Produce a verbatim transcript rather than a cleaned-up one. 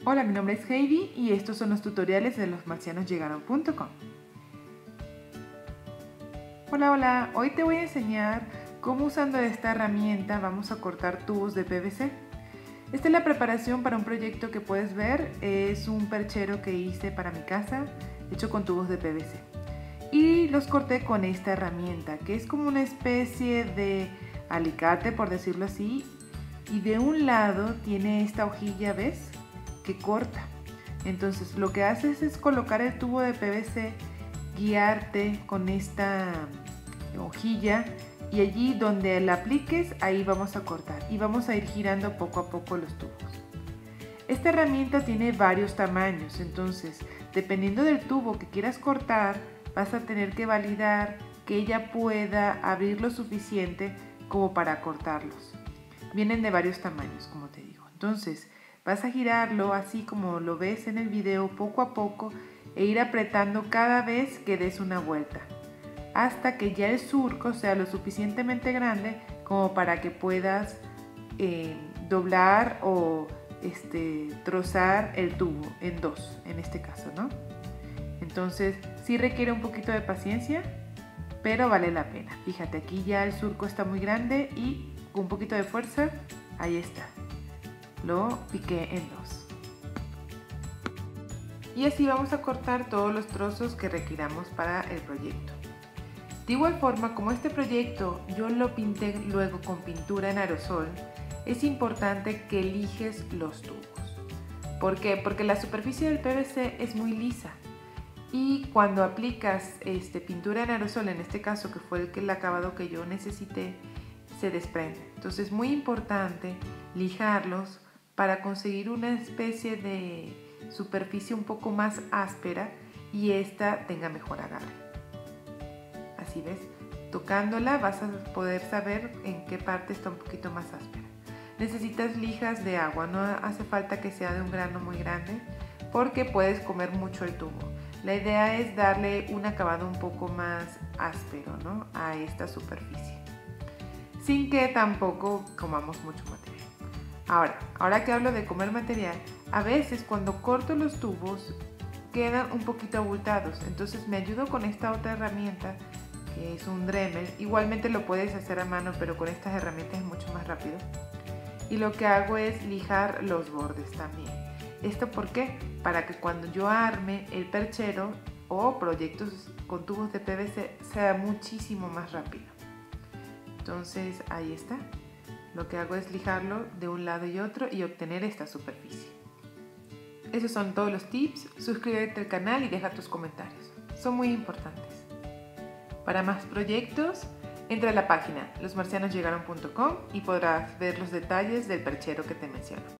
Hola, mi nombre es Heidi y estos son los tutoriales de los marcianos llegaron punto com. Hola, hola, hoy te voy a enseñar cómo usando esta herramienta vamos a cortar tubos de P V C. Esta es la preparación para un proyecto que puedes ver, es un perchero que hice para mi casa, hecho con tubos de P V C. Y los corté con esta herramienta, que es como una especie de alicate, por decirlo así, y de un lado tiene esta hojilla, ¿ves?, que corta. Entonces lo que haces es colocar el tubo de P V C, guiarte con esta hojilla y allí donde la apliques, ahí vamos a cortar y vamos a ir girando poco a poco los tubos. Esta herramienta tiene varios tamaños, entonces dependiendo del tubo que quieras cortar, vas a tener que validar que ella pueda abrir lo suficiente como para cortarlos. Vienen de varios tamaños, como te digo. Entonces vas a girarlo así como lo ves en el video, poco a poco, e ir apretando cada vez que des una vuelta, hasta que ya el surco sea lo suficientemente grande como para que puedas eh, doblar o este, trozar el tubo en dos, en este caso, ¿no? Entonces sí requiere un poquito de paciencia, pero vale la pena. Fíjate, aquí ya el surco está muy grande y con un poquito de fuerza, ahí está. Lo piqué en dos. Y así vamos a cortar todos los trozos que requiramos para el proyecto. De igual forma, como este proyecto yo lo pinté luego con pintura en aerosol, es importante que eliges los tubos. ¿Por qué? Porque la superficie del P V C es muy lisa y cuando aplicas este, pintura en aerosol, en este caso que fue el, el acabado que yo necesité, se desprende. Entonces es muy importante lijarlos para conseguir una especie de superficie un poco más áspera y esta tenga mejor agarre. Así ves, tocándola vas a poder saber en qué parte está un poquito más áspera. Necesitas lijas de agua, no hace falta que sea de un grano muy grande porque puedes comer mucho el tubo. La idea es darle un acabado un poco más áspero, ¿no?, a esta superficie, sin que tampoco comamos mucho material. Ahora, ahora que hablo de comer material, a veces cuando corto los tubos quedan un poquito abultados, entonces me ayudo con esta otra herramienta que es un Dremel. Igualmente lo puedes hacer a mano, pero con estas herramientas es mucho más rápido. Y lo que hago es lijar los bordes también. ¿Esto por qué? Para que cuando yo arme el perchero o proyectos con tubos de P V C sea muchísimo más rápido. Entonces ahí está. Lo que hago es lijarlo de un lado y otro y obtener esta superficie. Esos son todos los tips. Suscríbete al canal y deja tus comentarios. Son muy importantes. Para más proyectos, entra a la página los marcianos llegaron punto com y podrás ver los detalles del perchero que te menciono.